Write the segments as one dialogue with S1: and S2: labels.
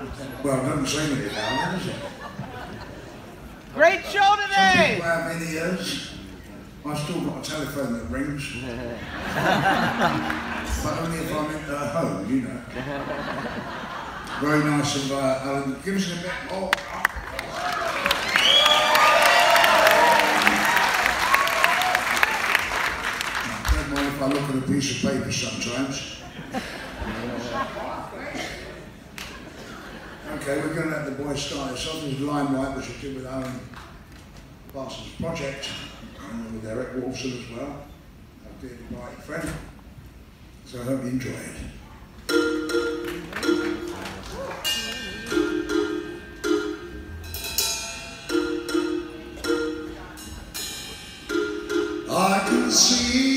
S1: Well, don't say it now, is it?
S2: Great show today!
S1: Some people have many years. I've still got a telephone that rings. But only if I'm at home, you know. Very nice of Alan. Give us a bit more. Don't mind if I look at a piece of paper sometimes. Okay, we're going to let the boys start this off. This is Limelight, which I did with Alan Parsons' project, and with Eric Wolfson as well, our dear right friend. So I hope you enjoy it. I can see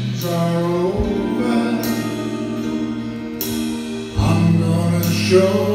S1: show.